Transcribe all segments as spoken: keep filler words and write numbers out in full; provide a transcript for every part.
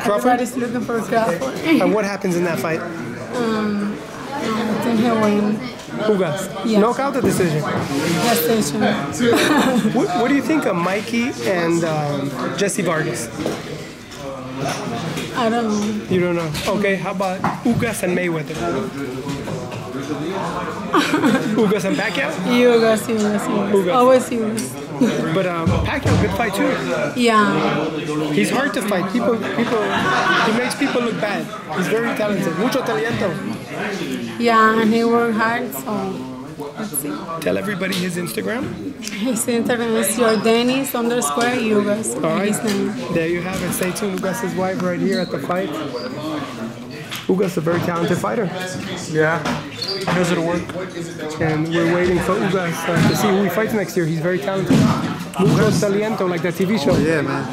Crawford? Everybody's looking for Crawford. And what happens in that fight? Um, I think he'll win. Ugas? Yes. Knockout or decision? Decision. what, what do you think of Mikey and um, Jesse Vargas? I don't know. You don't know? Okay, how about Ugas and Mayweather? Ugas and Pacquiao? Ugas, Ugas, Ugas. Ugas. Always Ugas. But um, Pacquiao, good fight too. Yeah. He's hard to fight. People, people, he makes people look bad. He's very talented. Mucho talento. Yeah, and he worked hard, so let's see. Tell everybody his Instagram. His Instagram is your Dennis underscore Ugas. All right. His name. There you have it. Stay tuned. Ugas' wife right here at the fight. Ugas is a very talented fighter. Yeah. He knows it'll work. And we're waiting for Ugas uh, to see who he fights next year. He's very talented. Mucho talento, like that T V show. Oh, yeah, man.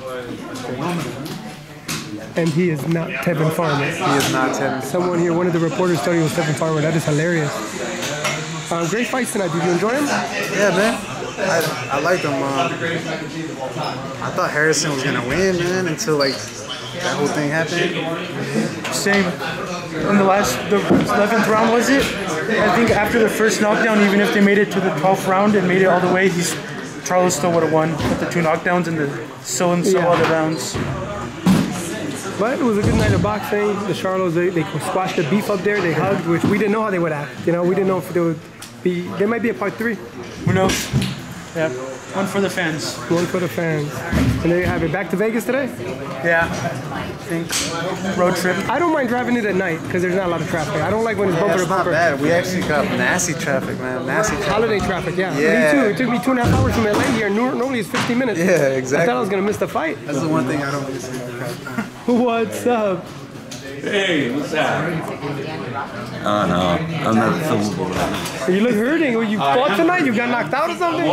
And he is not Tevin Farmer. He is not Tevin. Someone here, one of the reporters thought he was Tevin Farmer. That is hilarious. Uh, great fights tonight. Did you enjoy them? Yeah, man. I, I liked them. Um, I thought Harrison was gonna win, man, until like that whole thing happened. Same. In the last, the eleventh round, was it? I think after the first knockdown, even if they made it to the twelfth round and made it all the way, he's Charlo still would have won with the two knockdowns and the so and so Yeah. other rounds. But it was a good night of boxing. The Charlos, they, they squashed the beef up there. They hugged, which we didn't know how they would act. You know, we didn't know if there would be. There might be a part three. Who knows? Yeah, one for the fans. One for the fans. And there you have it. Back to Vegas today? Yeah, I think road trip. I don't mind driving it at night because there's not a lot of traffic. I don't like when it's bumper That's to not bumper. bad. We actually got nasty traffic, man. Nasty traffic. Holiday traffic, yeah. Yeah. Me too. It took me two and a half hours from L A here. Nor- Normally it's fifteen minutes. Yeah, exactly. I thought I was going to miss the fight. That's the one thing I don't miss. What's up? Hey, what's up? Oh no, I'm not filmable. You look hurting. You fought tonight? You got knocked out or something?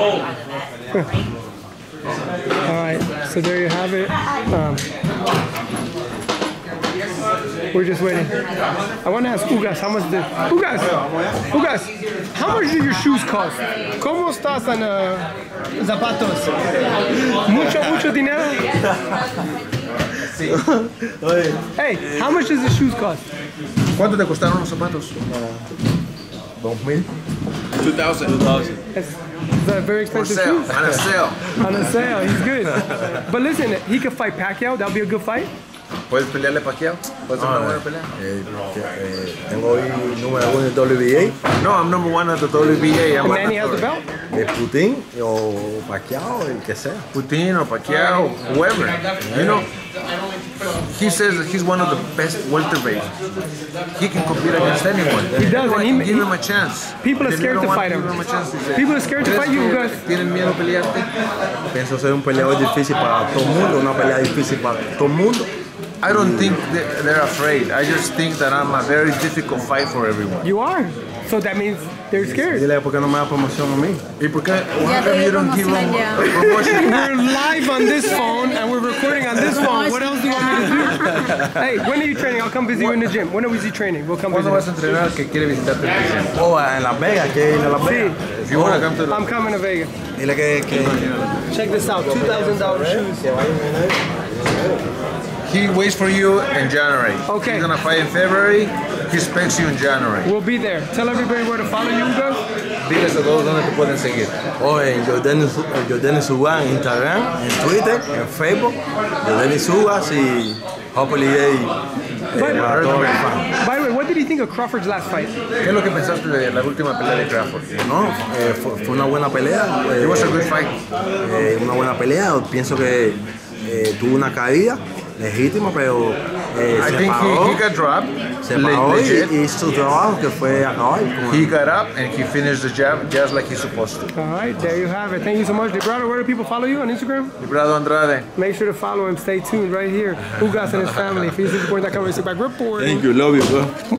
All right, so there you have it. Um, we're just waiting. I want to ask Ugas, how much did... Ugas! Ugas! How much do your shoes cost? ¿Cómo estás en uh, zapatos? Mucho, mucho dinero? Hey, how much does the shoes cost? ¿Cuánto te costaron los zapatos? Dos mil. Two thousand. Two thousand. It's, it's a very expensive shoes. On a sale. On a sale, he's good. But listen, he could fight Pacquiao. That'll be a good fight. ¿Puedes pelearle a Pacquiao? ¿Puedes hacer una buena pelea? Eh, eh, tengo hoy número uno en W B No, I'm number one at the W B A. And Manny has the belt. A, de Putin o Pacquiao, el que sea. Putin or Pacquiao, whoever. You know, he says that he's one of the best welterweights. He can compete against anyone. He does, and he, give he, him a chance. people are They scared don't to want fight him. give him a chance, he said. People are scared to fight you, Ugas. ¿Tienen miedo a pelearte? Pienso ser un peleador difícil para todo el mundo, una pelea difícil para todo el mundo. I don't think that they're afraid. I just think that I'm a very difficult fight for everyone. You are. So that means they're scared. Dile por qué no me da promoción a mí. ¿Y por qué? Ya te you dio don't give promoción him ya. promotion? We're live on this phone and we're recording on this phone. What else do you want me to do? Hey, when are you training? I'll come visit you in the gym. When are we training? We'll come ¿Cuándo vas a visit. entrenar que quiere visitarte en el gym? Oh, en Las Vegas, que ir a Las Vegas. If you want to come to the... I'm coming to Vegas. Dile que, que Check this out. two thousand dollars shoes. He waits for you in January. Okay. He's gonna fight in February. He expects you in January. We'll be there. Tell everybody where to follow you, Ugas. Diles a todos dónde te pueden seguir. oh, en Jordan Ugas en Instagram, en Twitter, en Facebook, Jordan Ugas y hopefully eh, para todos los fans. By the way, what did you think of Crawford's last fight? ¿Qué es lo que pensaste de la última pelea de Crawford? No, eh, fue, fue una buena pelea. eh, It was a good fight. eh, una buena pelea. Pienso que eh, tuvo una caída legítima, pero eh, I se think paró, he, he got dropped. se le- paró y legit. hizo su trabajo que fue acabar. como- He got up and he finished the jab just like he's supposed to. All right, there you have it. Thank you so much. Debrado, where do people follow you on Instagram? Librado Andrade. Make sure to follow him. Stay tuned right here. Ugas and his family. Elie Seckbach, Elie Seckbach report. Thank you, love you, bro.